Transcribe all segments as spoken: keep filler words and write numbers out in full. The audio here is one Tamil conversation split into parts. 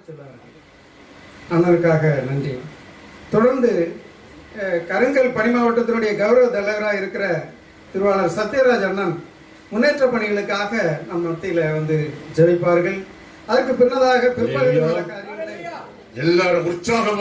சொல்லுவார்கள். அண்ணனுக்காக நன்றி. தொடர்ந்து கருங்கல் பணி மாவட்டத்தினுடைய கௌரவ தலைவராக இருக்கிற திருவாளர் சத்யராஜ் அண்ணன் முன்னேற்ற பணிகளுக்காக நம் மத்தியில வந்து ஜெபிப்பார்கள். அதற்கு பின்னதாக பிற்பகல் எல்லாரும் உற்சாகம்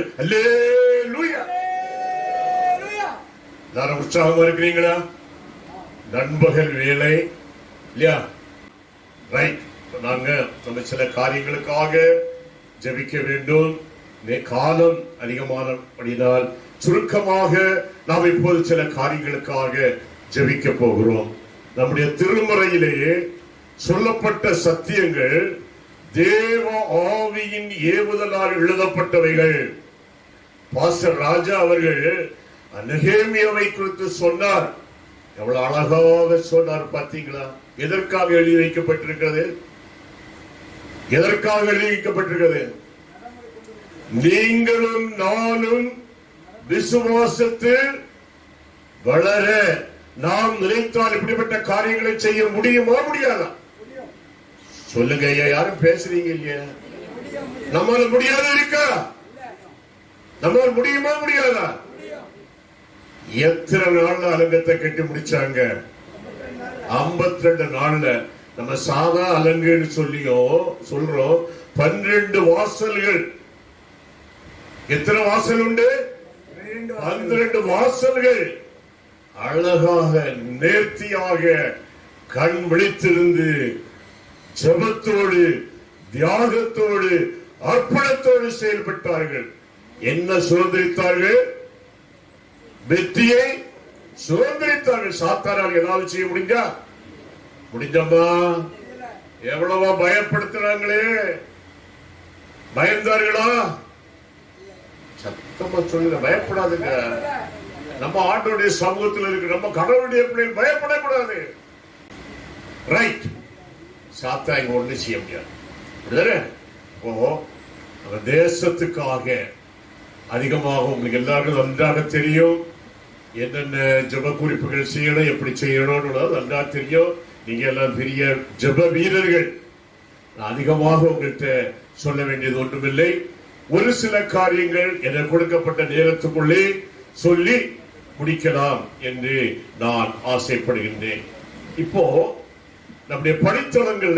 எல்லாரும் உற்சாகமா இருக்கிறீங்களா? நண்பகல் வேலை இல்லையா? ரைட். நாங்க நம்ம சில காரியங்களுக்காக ஜெபிக்க வேண்டும். காலம் அதிகமானபடினால் சுருக்கமாக நாம் இப்போது சில காரியங்களுக்காக ஜெபிக்க போகிறோம். நம்முடைய திருமறையிலேயே சொல்லப்பட்ட சத்தியங்கள் தேவ ஆவியின் ஏவுதலால் எழுதப்பட்டவைகள். பாஸ்டர் ராஜா அவர்கள் நெகேமியாவை குறித்து சொன்னார். எவ்வளவு அழகாக சொன்னார் பார்த்தீங்களா? எதற்காக எழுதி வைக்கப்பட்டிருக்கிறது? எதற்காக எழுதி வைக்கப்பட்டிருக்கிறது? நீங்களும் நானும் விசுவாசத்தில் வளர நாம் நினைத்தால் இப்படிப்பட்ட காரியங்களை செய்ய முடியுமா முடியாதா? சொல்லுங்க ஐயா. யாரும் பேசுறீங்க இல்லையா? நம்மளால முடியாத இருக்கா? நம்மளால முடியுமா முடியாதா? எத்தனை நாள்ல அலங்கத்தை கட்டி முடிச்சாங்க? ஐம்பத்தி ரெண்டு நாள்ல. நம்ம சாதா அலங்குன்னு சொல்லியோ சொல்றோம். பன்னிரண்டு வாசல்கள். எத்தனை வாசல் உண்டு? பன்னிரண்டு வாசல்கள். அழகாக நேர்த்தியாக கண் விழித்திருந்து ஜெபத்தோடு தியாகத்தோடு அர்ப்பணத்தோடு செயல்பட்டார்கள். என்ன சுதந்திரித்தார்கள்? வெற்றியை சுதந்திரித்தார்கள். சாத்தாரால் ஏதாவது செய்ய முடிஞ்சா? முடிஞ்சம்மா? எவ்வளவா பயப்படுத்துறாங்களே. பயந்தார்களா? சத்தமா சொல்லுங்க. பயப்படாதுங்க. நம்ம ஆண்டோடைய சமூகத்தில் இருக்கு. நம்ம கடவுளுடைய பிள்ளைகள் பயப்படக்கூடாது. ரைட். சாத்தா இங்க ஒண்ணு செய்ய முடியாது. ஓ நம்ம தேசத்துக்காக அதிகமாக உங்களுக்கு எல்லாருக்கும் நன்றாக தெரியும். என்னென்ன ஜெப குறிப்புகள் செய்யணும், எப்படி செய்யணும் நன்றாக தெரியும். நீங்க எல்லாம் பெரிய ஜெப வீரர்கள். அதிகமாக உங்கள்கிட்ட சொல்ல வேண்டியது ஒன்றுமில்லை. ஒரு சில காரியங்கள் என கொடுக்கப்பட்ட நேரத்துக்குள்ளே சொல்லி முடிக்கலாம் என்று நான் ஆசைப்படுகின்றேன். இப்போ நம்முடைய படித்தளங்கள்ல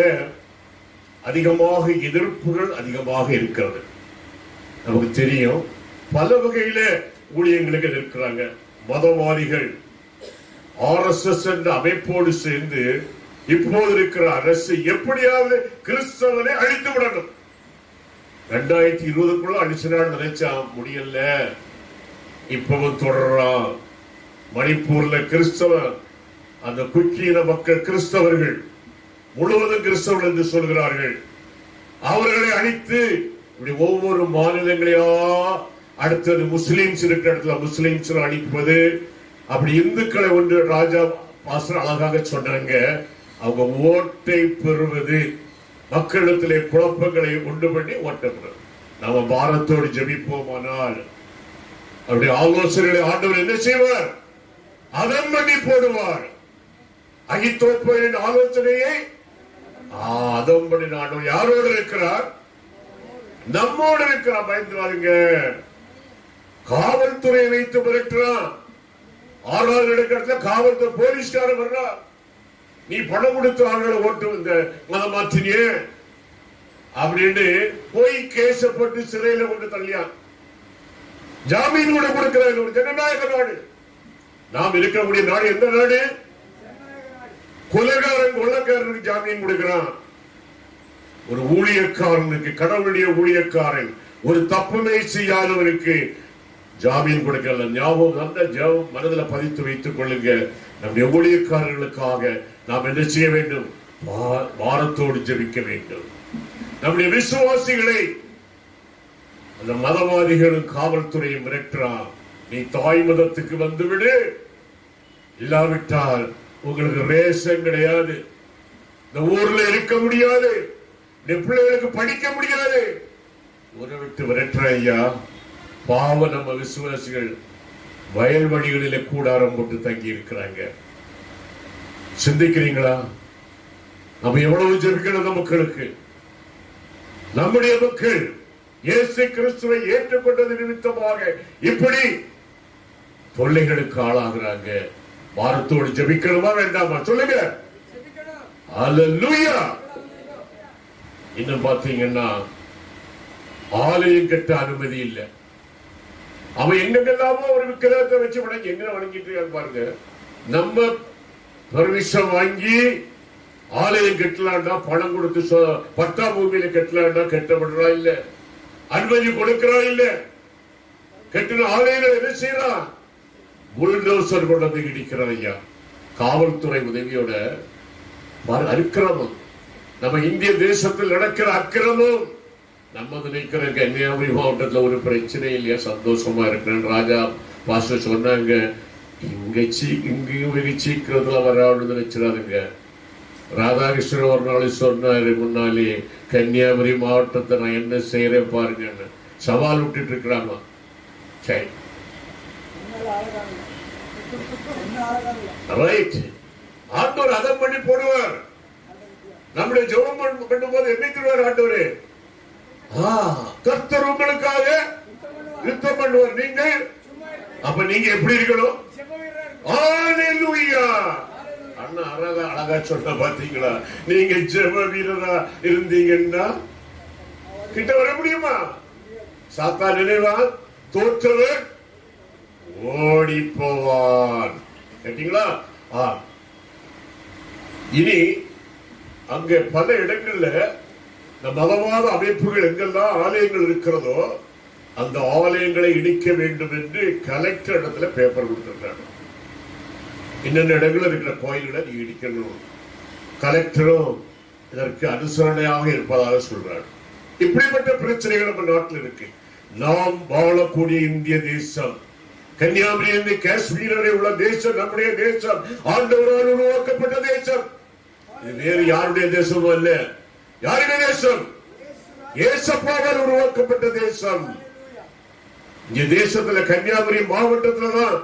அதிகமாக எதிர்ப்புகள் அதிகமாக இருக்கிறது. நமக்கு தெரியும். பல வகையில ஊழியங்களுக்கு இருக்கிறாங்க. மதவாதிகள் ஆர் எஸ் எஸ் என்ற அமைப்போடு சேர்ந்து இப்போது இருக்கிற அரசு எப்படியாவது கிறிஸ்தவனை அழித்து விடணும். ரெண்டாயிரத்தி இருபதுக்குள்ள அழிச்சினான்னு நினைச்சா முடியல. இப்பவும் தொடர்றான். மணிப்பூர்ல கிறிஸ்தவ அந்த குக்கீன மக்கள் கிறிஸ்தவர்கள் முழுவதும் கிறிஸ்தவர்கள் என்று சொல்கிறார்கள். அவர்களை அழித்து இப்படி ஒவ்வொரு மாநிலங்களையா அடுத்தது முஸ்லிம்ஸ் இருக்கிற இடத்துல முஸ்லிம்ஸ் அழிப்பது. அப்படி இந்துக்களை ஒன்று ராஜா பாஸ்டர் அழகாக சொன்னாங்க. அவங்க ஓட்டை பெறுவது, மக்களிடத்திலே குழப்பங்களை உண்டு பண்ணி ஓட்ட பெறுவது. நம்ம பாரத்தோடு ஜெபிப்போமானால் அவருடைய ஆலோசனைகளை ஆண்டவர் என்ன செய்வார்? அதன் பண்ணி போடுவார். அகித்தோப்பரின் ஆலோசனையை அதன் பண்ணி ஆண்டவர் யாரோடு இருக்கிறார்? நம்மோடு இருக்கிறார். பயந்துவாருங்க. காவல்துறையை வைத்து மிரட்டுறான். ஆறாவது இடத்துல காவல்துறை போலீஸ்காரன் வர்றான். நீ பணம் கொடுத்து ஆளுகளை ஓட்டு இந்த மதம் மாற்றினியே அப்படின்னு போய் கேச போட்டு சிறையில கொண்டு தள்ளியான். ஜாமீன் கூட கொடுக்கிறார். ஒரு ஜனநாயக நாடு. நாம் இருக்கக்கூடிய நாடு எந்த நாடு? கொலைகாரன் கொள்ளக்காரனுக்கு ஜாமீன் கொடுக்கிறான். ஒரு ஊழியக்காரனுக்கு, கடவுளுடைய ஊழியக்காரன், ஒரு தப்புமே செய்யாதவனுக்கு ஜாமீன் கொடுக்கல. ஞாபகம் அந்த ஜெபம் மனதில் பதித்து வைத்துக் கொள்ளுங்க. நம்முடைய ஊழியக்காரர்களுக்காக நாம் என்ன செய்ய வேண்டும்? வாரத்தோடு ஜெபிக்க வேண்டும். நம்முடைய விசுவாசிகளை அந்த மதவாதிகளும் காவல்துறையும் மிரட்டுறான். நீ தாய் மதத்துக்கு வந்துவிடு, இல்லாவிட்டால் உங்களுக்கு ரேஷன் கிடையாது, இந்த ஊர்ல இருக்க முடியாது, பிள்ளைகளுக்கு படிக்க முடியாது. ஊரை விட்டு விரட்டுற ஐயா. பாவ நம்ம விசுவாசிகள் வயல்வெளிகளிலே கூடாரம் போட்டு தங்கி இருக்கிறாங்க. சிந்திக்கிறீங்களா? நம்ம எவ்வளவு ஜெபிக்கணும்? மக்களுக்கு நம்முடைய மக்கள் இயேசு கிறிஸ்துவை ஏற்றுக்கொண்டது நிமித்தமாக இப்படி தொல்லைகளுக்கு ஆளாகிறாங்க. வாரத்தோடு ஜெபிக்கணுமா வேண்டாமா சொல்லுங்க. அல்லேலூயா. இன்னும் பாத்தீங்கன்னா ஆலயம் கட்ட அனுமதி இல்லை. அவன் எங்கெல்லாமோ ஒரு விக்கிரகத்தை வச்சு வணங்கி எங்க வணங்கிட்டு இருக்காங்க பாருங்க. நம்ம பர்மிஷன் வாங்கி ஆலயம் கட்டலாம்டா, பணம் கொடுத்து பட்டா பூமியில கட்டலாம்டா, கட்டப்படுறா இல்ல, அனுமதி கொடுக்கிறா இல்ல. கட்டின ஆலயங்கள் என்ன செய்யறான்? புல்டோசர் கொண்டு வந்து இடிக்கிறான் ஐயா. காவல்துறை உதவியோட அக்கிரமம், நம்ம இந்திய தேசத்தில் நடக்கிற அக்கிரமம். நம்ம நினைக்கிற கன்னியாகுமரி மாவட்டத்தில் ஒரு பிரச்சனை இல்லையா, சந்தோஷமா இருக்கிறேன். ராஜா பாஸ்டர் சொன்னாங்க, இங்க இங்கேயும் வெகு சீக்கிரத்துல வராது நினைச்சிடாதுங்க. ராதாகிருஷ்ணன் ஒரு நாள் சொன்னாரு முன்னாலே, கன்னியாகுமரி மாவட்டத்தை நான் என்ன செய்யறேன் பாருங்கன்னு சவால் விட்டுட்டு இருக்கிறாங்க. சரி, ரைட். ஆண்டவர் அதம் பண்ணி போடுவார். நம்முடைய ஜெபம் பண்ணும் போது என்ன தருவார் ஆண்டவரே? கர்த்தர் உங்களுக்காக யுத்தம் பண்ணுவார். நீங்க அப்ப நீங்க எப்படி இருக்கணும்? அல்லேலூயா. அண்ணா அழகா அழகா சொன்ன பாத்தீங்களா? நீங்க ஜெப வீரரா இருந்தீங்கன்னா கிட்ட வர முடியுமா? சாத்தா நினைவான், தோற்றவர் ஓடி போவான். கேட்டீங்களா? இனி அங்க பல இடங்கள்ல இந்த மதவாத அமைப்புகள் எங்கெல்லாம் ஆலயங்கள் இருக்கிறதோ அந்த ஆலயங்களை இடிக்க வேண்டும் என்று கலெக்டர் இடத்துல பேப்பர் கொடுத்திருக்காங்க. இன்னென்ன இடங்கள் இருக்கிற கோயில்களை நீ இடிக்கணும். கலெக்டரும் இதற்கு அனுசரணையாக இருப்பதாக சொல்றார். இப்படிப்பட்ட பிரச்சனைகள் நம்ம நாட்டில் இருக்கு. நாம் வாழக்கூடிய இந்திய தேசம், கன்னியாகுமரி காஷ்மீர் வரை உள்ள தேசம் நம்முடைய தேசம், ஆண்டவரால் உருவாக்கப்பட்ட தேசம். இது வேறு யாருடைய தேசமும் அல்ல. யாருடைய தேசம்? ஏசப்பாவால் உருவாக்கப்பட்ட தேசம். இந்த தேசத்துல கன்னியாகுமரி மாவட்டத்துலதான்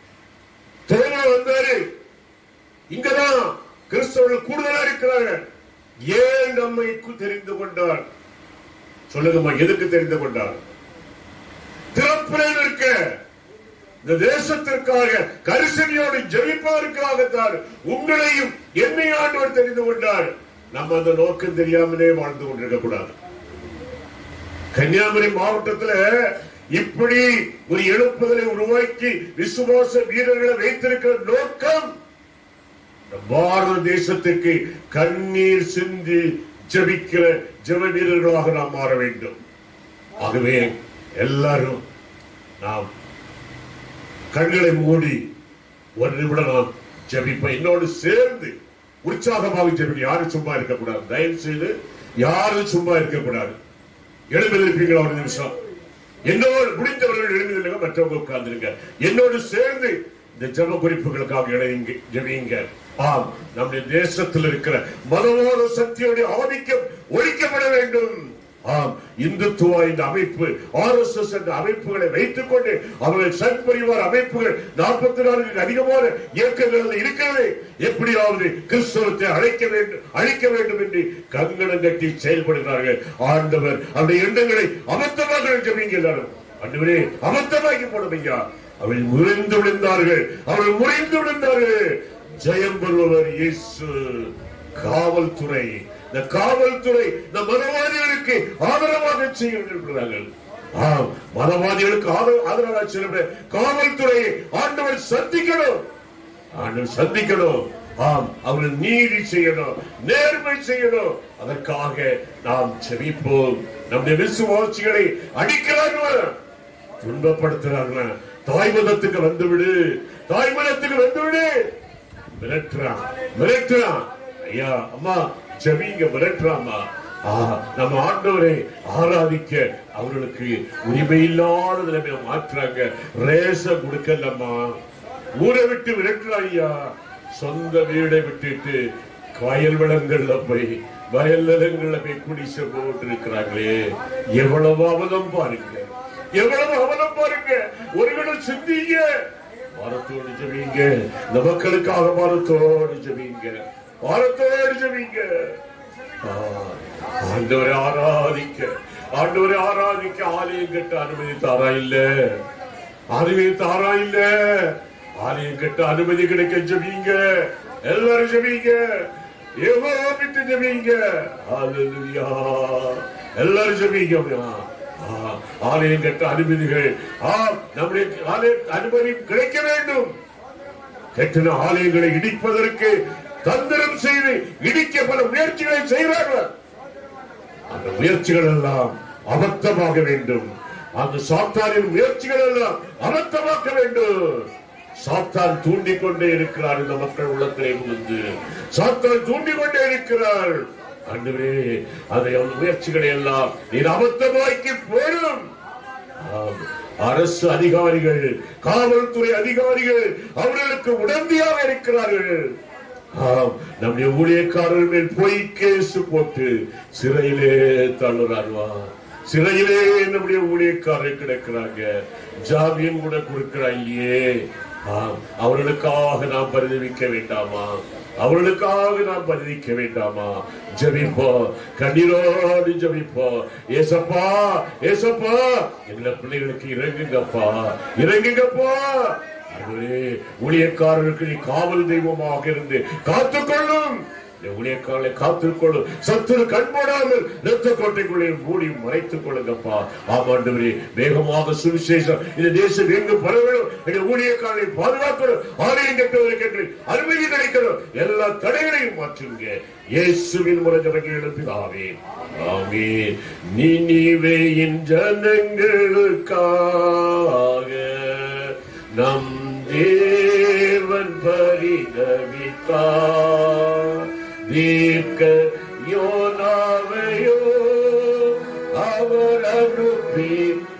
தோழா வந்தாரு. இங்கதான் கிறிஸ்தவர்கள் கூடுதலா இருக்கிறார்கள். ஏன் நம்மை தெரிந்து கொண்டார்? சொல்லுங்கம்மா, எதுக்கு தெரிந்து கொண்டார்? திறப்புரையில் இருக்க இந்த தேசத்திற்காக கரிசனையோடு ஜெபிப்பதற்காகத்தான் உங்களையும் என்னை ஆண்டவர் தெரிந்து கொண்டார். நம்ம அந்த நோக்கம் தெரியாமலே வாழ்ந்து கொண்டிருக்க கூடாது. கன்னியாகுமரி மாவட்டத்துல இப்படி ஒரு எழுப்புதலை உருவாக்கி விசுவாச வீரர்களை வைத்திருக்கிற நோக்கம் பாரத தேசத்துக்கு கண்ணீர் சிந்தி ஜெபிக்கிற ஜெப வீரர்களாக நாம் மாற வேண்டும். ஆகவே எல்லாரும் நாம் கண்களை மூடி ஒரு நிமிடம் நாம் ஜெபிப்போம். என்னோடு சேர்ந்து உற்சாகமாக ஜெபிக்க. யாரும் சும்மா இருக்கக்கூடாது. தயவு செய்து யாரும் சும்மா இருக்கக்கூடாது. எழுந்திருப்பீங்களா? ஒரு நிமிஷம் என்னோடு முடிந்தவர்கள் எழுந்திருங்க, மற்றவங்க உட்கார்ந்துருங்க. என்னோடு சேர்ந்து இந்த ஜெப குறிப்புகளுக்காக ஜெபிங்க. ஆம், நம்முடைய தேசத்தில் இருக்கிற மதவாத சக்தியோட ஆதிக்கம் ஒழிக்கப்பட வேண்டும். ஆம், இந்துத்துவ இந்த அமைப்பு, ஆர் எஸ் எஸ் என்ற அமைப்புகளை வைத்துக் கொண்டு அவர்கள் சங் பரிவார் அமைப்புகள் நாற்பத்தி நான்கு அதிகமான இயக்கங்கள் இருக்கிறது. எப்படியாவது கிறிஸ்தவத்தை அழைக்க வேண்டும் அழிக்க வேண்டும் என்று கங்கணம் கட்டி செயல்படுகிறார்கள். ஆண்டவர் அவருடைய எண்ணங்களை அபத்தமாக ஜெபிங்க. எல்லாரும் ஆண்டவரே அபத்தமாக்கி போடுவீங்க. அவர்கள் முறிந்து விழுந்தார்கள், அவர்கள் முறிந்து விழுந்தார்கள். ஜெயம் பெறுபவர் இயேசு. காவல்துறை, இந்த காவல்துறை இந்த மதவாதிகளுக்கு ஆதரவாக செய்கிறார்கள். மதவாதிகளுக்கு ஆதரவாக செய்ய காவல்துறையை ஆண்டவர் சந்திக்கணும். ஆண்டவர் சந்திக்கணும். ஆம், அவர்கள் நீதி செய்யணும், நேர்மை செய்யணும். அதற்காக நாம் ஜெபிப்போம். நம்முடைய விசுவாசிகளை அடிக்கிறார்கள், துன்பப்படுத்துறார்கள். தாய்மதத்துக்கு வந்துவிடு, தாய்மதத்துக்கு வந்துவிடு. மிரட்டுறான் மிரட்டுறான் ஐயா அம்மா ஜெபிங்க, மிரட்டுறாமா. நம்ம ஆண்டவரை ஆராதிக்க அவர்களுக்கு உரிமை இல்லாத நிலைமையை மாற்றுறாங்க. ரேச கொடுக்கலம்மா, ஊரை விட்டு விரட்டுறா ஐயா. சொந்த வீடை விட்டுட்டு வயல் வளங்கள்ல போய் வயல் நிலங்கள்ல போய் குடிசை போட்டு இருக்கிறாங்களே, எவ்வளவு அவலம் பாருங்க, எவ்வளவு அவலம் பாருங்க. ஒருவனும் சிந்திங்க, வாரத்தோடு ஜெபிங்க. இந்த மக்களுக்காக வாரத்தோடு ஜெபிங்க, வாரத்தோடு ஜெபிங்க. ஆண்டவரை ஆராதிக்க ஆண்டவரை ஆராதிக்க ஆலயம் கட்ட அனுமதி தாரா இல்ல, அனுமதி தாரா இல்ல. ஆலயம் கட்ட அனுமதி கிடைக்க ஜெபிங்க, எல்லாரும் ஜெபிங்க, யெகோவாவிட்டு ஜெபிங்க. ஹல்லேலூயா, எல்லாரும் ஜெபிங்க. ஆலயம் கட்ட அனுமதிகள் நம்முடைய அனுமதி கிடைக்க வேண்டும். கட்டின ஆலயங்களை இடிப்பதற்கு தந்திரம் செய்து இடிக்க பல முயற்சிகளை செய்கிறார்கள். அந்த முயற்சிகள் எல்லாம் அபத்தமாக வேண்டும். அந்த சாத்தானின் முயற்சிகள் எல்லாம் அபத்தமாக்க வேண்டும். சாத்தான் தூண்டிக் கொண்டே இருக்கிறார். இந்த மக்கள் உள்ளத்திலே வந்து சாத்தான் தூண்டிக் கொண்டே இருக்கிறார். ஆண்டவரே, அதை முயற்சிகளை எல்லாம் நீர் அபத்தமாக்கி போடும். அரசு அதிகாரிகள், காவல்துறை அதிகாரிகள் அவர்களுக்கு உடந்தையாக இருக்கிறார்கள். நம்முடைய ஊழியக்காரர்கள் மேல் போய் கேசு போட்டு சிறையிலே தள்ளுறாருவா. சிறையிலே நம்முடைய ஊழியக்காரர்கள் கிடக்கிறாங்க. ஜாமீன் கூட கொடுக்கிறாங்களே. அவர்களுக்காக நாம் பரிதவிக்க வேண்டாமா? அவர்களுக்காக நாம் பரிதிக்க வேண்டாமா? ஜெபிப்போ, கண்ணீரோடு ஜெபிப்போ. ஏசப்பா, ஏசப்பா, எங்களை பிள்ளைகளுக்கு இறங்குங்கப்பா, இறங்குங்கப்பா. ஊழியக்காரர்களுக்கு நீ காவல் தெய்வமாக இருந்து காத்துக்கொள்ளும். ஊழியக்காரர்களை காத்துக்கொள்ளும். சத்துரு கண்படாமல் இரத்த கோட்டைக்குள்ளே மூடி மறைத்துக் கொள்ளுங்கப்பா. ஆமாண்டவரே, வேகமாக சுவிசேஷம் இந்த தேசம் எங்கு பரவணும். ஊழியக்காரர்களை பாதுகாக்கணும். ஆலயம் கட்டுவதற்கு அனுமதி கிடைக்கணும். எல்லா தடைகளையும் மாற்றுங்க. இயேசுவின் மூலம் ஜெபங்கள் பிதாவே, ஆமென். நினிவேயின் ஜனங்களுக்காக நம் தேவன் பரிதவித்தார். தீர்க்க யோனாவையோ அவர் அனுப்பி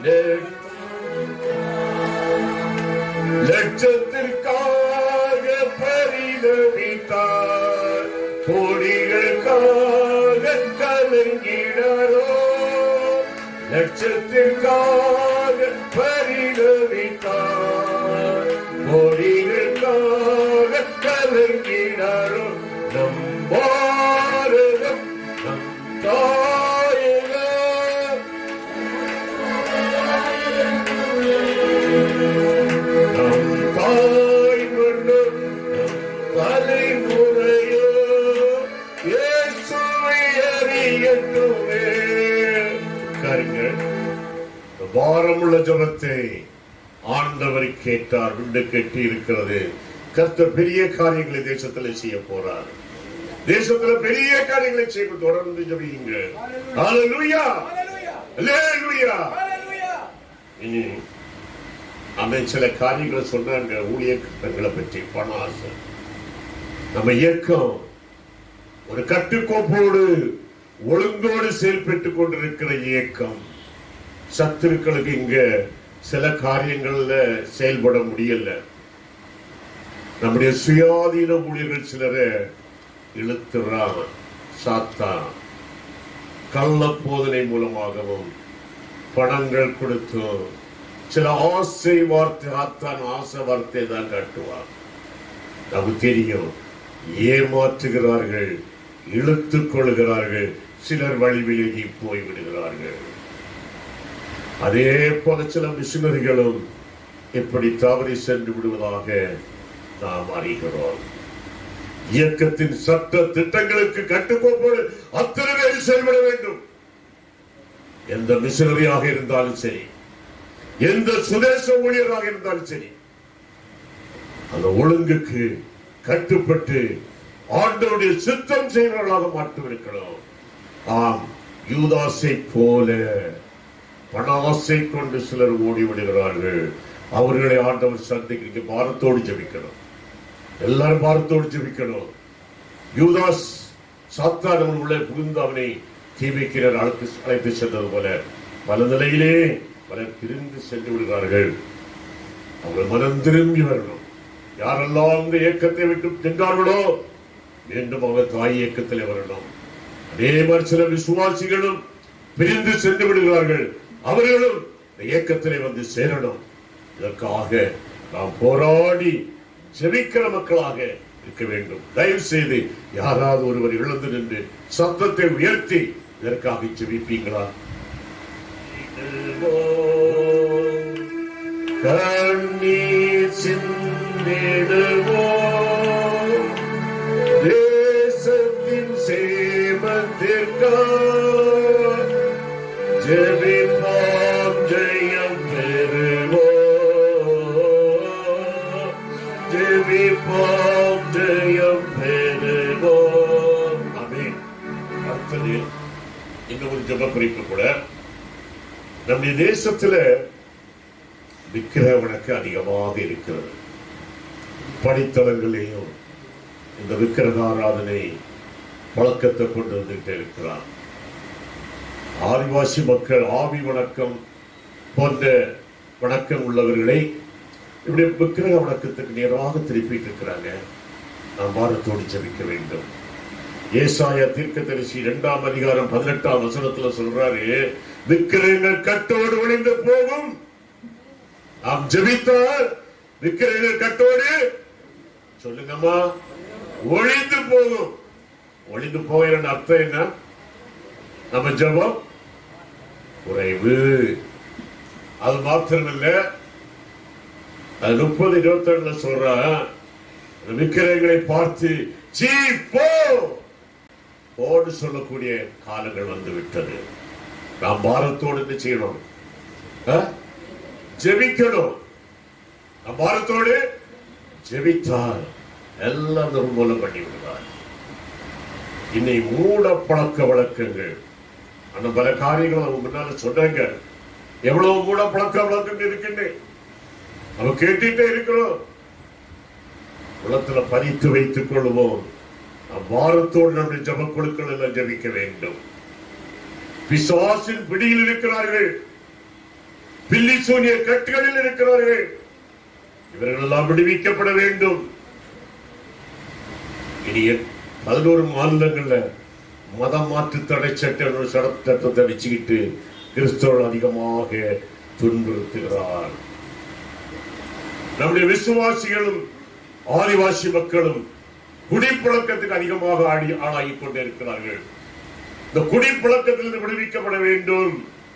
லட்சத்திற்காக பரிதவித்தார். கோடிகளுக்காக கலங்கினாரோ, லட்சத்திற்காக பரிதவித்தார். கோடிகளுக்காக கலங்கினாரோ. நம் பாரதம் நம் தாயகம், நம் தாய் மண்ணும் நம் தலைமுறையோ இயேசுவை அறியட்டுமே. காருங்கள், பாரமுள்ள ஜெபத்தை ஆண்டவர் கேட்டார். விண்டு கட்டி இருக்கிறது. கர்த்தர் பெரிய காரியங்களை தேசத்தில் செய்ய போறார். தேசத்தில் பெரிய காரியங்களை செய்ய தொடர்ந்து ஜெபிங்க. ஹல்லேலூயா, ஹல்லேலூயா. இனி அந்த சில காரியங்களை சொன்னாங்க. ஊழியர்களை பற்றி பண ஆசை. நம்ம இயக்கம் ஒரு கட்டுக்கோப்போடு ஒழுங்கோடு செயல்பட்டுக் கொண்டிருக்கிற இயக்கம். சத்துருக்களுக்கு இங்க சில காரியங்கள்ல செயல்பட முடியல. நம்முடைய சுயாதீன ஊழியர்கள் சிலரை இழுத்துறான் சாத்தான். கள்ள போதனை மூலமாகவும் பணங்கள் கொடுத்தும் சில ஆசை வார்த்தை, ஆத்தான் ஆசை வார்த்தை தான் காட்டுவார். நமக்கு தெரியும். ஏமாற்றுகிறார்கள், இழுத்துக் கொள்கிறார்கள். சிலர் வழி விலகி போய்விடுகிறார்கள். அதே போல சில மிஷனரிகளும் இப்படி தவறி சென்று விடுவதாக நாம் அறிகிறோம். இயக்கத்தின் சட்ட திட்டங்களுக்கு கட்டுக்கோப்போடு அத்தனை பேர் செயல்பட வேண்டும். எந்த மிஷனரியாக இருந்தாலும் சரி, எந்த சுதேச ஊழியராக இருந்தாலும் சரி, அந்த ஒழுங்குக்கு கட்டுப்பட்டு ஆண்டவருடைய சித்தம் செய்வர்களாக மாற்றிருக்கிறோம். ஆம், யூதாசை போல பண ஆசை கொண்டு சிலர் ஓடி விடுகிறார்கள். அவர்களை ஆண்டவர் சந்திக்க பாரத்தோடு ஜெபிக்கணும். எல்லாரும் பாரத்தோடு ஜெபிக்கணும். யூதாஸ் சாத்தான் அவன் உள்ளே புகுந்து அவனை தீமைக்கினர் அழைத்து அழைத்து சென்றது போல பல நிலையிலே பலர் பிரிந்து சென்று விடுகிறார்கள். அவர்கள் மனம் திரும்பி வரணும். யாரெல்லாம் இந்த இயக்கத்தை விட்டு சென்றார்களோ மீண்டும் அவர் தாய் இயக்கத்திலே வரணும். அதே மாதிரி சில விசுவாசிகளும் பிரிந்து சென்று விடுகிறார்கள். அவர்களும் இந்த இயக்கத்திலே வந்து சேரணும். இதற்காக நாம் போராடி ஜெபிக்கிற மக்களாக இருக்க வேண்டும். தயவு செய்து யாராவது ஒருவர் எழுந்து நின்று சத்தத்தை உயர்த்தி இதற்காக ஜெபிப்பீங்களா? கண்ணீர் சிந்திடுவோம் தேசத்தின் சேமத்திற்காக ஜெபிப்போம், ஜெயம் பெறுவோம். ஜெபிப்போம், ஜெயம் பெறுவோம். ஆமென். அடுத்தது இன்னொரு ஜெப குறிப்பு கூட. நம்முடைய தேசத்துல விக்கிரக வணக்கம் அதிகமாக இருக்கிறது. படித்தளங்களையும் இந்த விக்கிரக ஆராதனை பழக்கத்தை கொண்டு வந்துட்டு இருக்கிறார். ஆதிவாசி மக்கள் ஆவி வணக்கம் போன்ற வணக்கம் உள்ளவர்களை இப்படி விக்கிரக வணக்கத்துக்கு நேராக திருப்பிட்டு இருக்கிறாங்க. நாம் வாரத்தோடு ஜெபிக்க வேண்டும். ஏசாயா தீர்க்கதரிசி இரண்டாம் அதிகாரம் பதினெட்டாம் வசனத்துல சொல்றாரு, விக்கிரகங்கள் கட்டோடு ஒளிந்து போகும். நாம் ஜெபித்தால் விக்கிரகங்கள் கட்டோடு சொல்லுங்கம்மா ஒளிந்து போகும். ஒளிந்து போகிற அர்த்தம் என்ன? நம்ம ஜெபம் குறைவு. அது மாத்திரமில்ல, அது முப்பது இருபத்தி ரெண்டுல சொல்ற விக்கிரகங்களை பார்த்து சீ போ போடு சொல்லக்கூடிய காலங்கள் வந்து விட்டது. நாம் பாரத்தோடு என்ன செய்யணும்? ஜெபிக்கணும். நாம் பாரத்தோடு ஜெபித்தால் எல்லாம் நிர்மூலம் பண்ணி விடுவார். இன்னை மூட பழக்க வழக்கங்கள் அந்த பல காரியங்கள் அவங்க முன்னால சொன்னாங்க. எவ்வளவு மூட பழக்க வழக்கங்கள் இருக்குன்னு நம்ம கேட்டுட்டே இருக்கிறோம். குளத்துல பறித்து வைத்துக் கொள்வோம். வாரத்தோடு நம்முடைய ஜப குழுக்கள் எல்லாம் ஜபிக்க வேண்டும். பிசாசின் பிடியில் இருக்கிறார்கள், பில்லி சூனிய கட்டுகளில் இருக்கிறார்கள். இவர்கள் எல்லாம் விடுவிக்கப்பட வேண்டும். இனி பதினோரு மாநிலங்கள்ல மதம் மாற்று தடை சட்ட சட்டத்தை வச்சுக்கிட்டு கிறிஸ்தவர்கள் அதிகமாக துன்புறுத்துகிறார். நம்முடைய விசுவாசிகளும் ஆதிவாசி மக்களும் குடிப்பழக்கத்துக்கு அதிகமாக ஆடி ஆளாகிக் கொண்டே இருக்கிறார்கள். இந்த குடிப்பழக்கத்திலிருந்து விடுவிக்கப்பட வேண்டும்.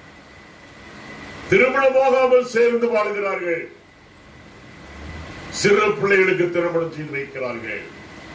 திருமணமாகாமல் சேர்ந்து வாழ்கிறார்கள். சிறு பிள்ளைகளுக்கு திருமணம் செய்து வைக்கிறார்கள்.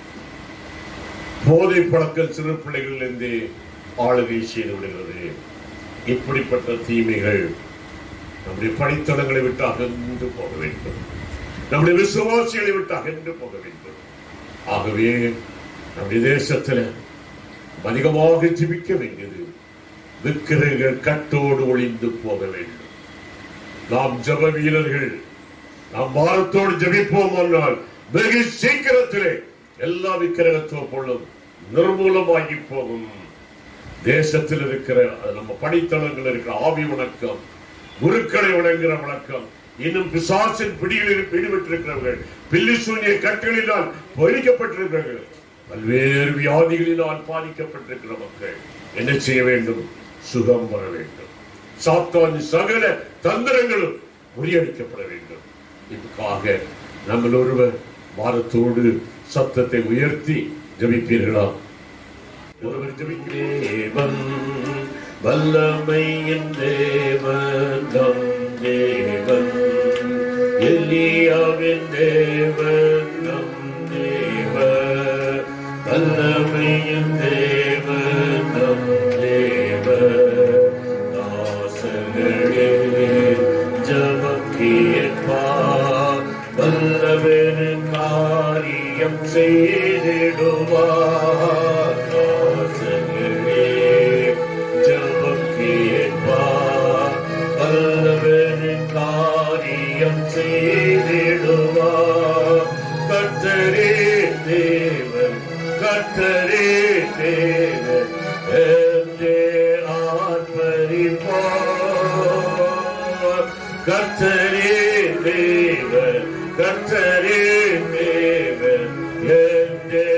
போதை பழக்கம் சிறு பிள்ளைகளிலிருந்து ஆளுகை செய்து விடுகிறது. இப்படிப்பட்ட தீமைகள் நம்முடைய படித்தளங்களை விட்டு அகன்று போக வேண்டும். நம்முடைய விசுவாசிகளை விட்டு அகன்று போக வேண்டும். ஆகவே நம்முடைய தேசத்தில் அதிகமாக ஜெபிக்க வேண்டியது விக்கிரகங்கள் கட்டோடு ஒளிந்து போக வேண்டும். நாம் ஜப வீரர்கள், நாம் பாரத்தோடு ஜபிப்போம் என்றால் வெகு சீக்கிரத்திலே எல்லா விக்கிரகத்துவங்களும் நிர்மூலமாகி போகும். தேசத்தில் இருக்கிற நம்ம படித்தளங்கள் இருக்கிற ஆவி வணக்கம், குருக்களை வணங்குகிற வணக்கம், இன்னும் பிசாசின் பிடிகளில் ஈடுபட்டிருக்கிறவர்கள், பில்லி சூனிய கட்டுகளினால் பொறிக்கப்பட்டிருக்கிறார்கள், பல்வேறு வியாதிகளினால் பாதிக்கப்பட்டிருக்கிற மக்கள் என்ன செய்ய வேண்டும்? சுகம் வர வேண்டும். சாத்தான் சகல தந்திரங்களும் முறியடிக்கப்பட வேண்டும். இதுக்காக நம்ம ஒருவர் வாரத்தோடு சத்தத்தை உயர்த்தி ஜபிப்பீர்களா? ஒருவர் ஜபிக்கிறேன். வல்லமையின் தேவன் நம் தேவன், எலியாவின் தேவன் நம் தேவன், வல்லமையின் தேவன் நம் தேவன். தாசர்களே ஜபம் கேட்பார், வல்லவரின் காரியம் செய்திடுவார். தாசர்களே ஜபம் கேட்பார், வல்லவரின் காரியம் செய்திடுவார். கர்த்தரே தேவன், கர்த்தரே தேவன் என்றே ஆர்ப்பரிப்பார். கர்த்தரே தேவன், கர்த்தரே தேவன் என்றே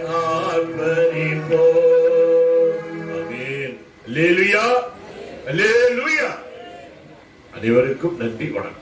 ஆர்ப்பரிப்பார். ஆமென். அல்லேலூயா, அல்லேலூயா. அனைவருக்கும் நன்றி, வணக்கம்.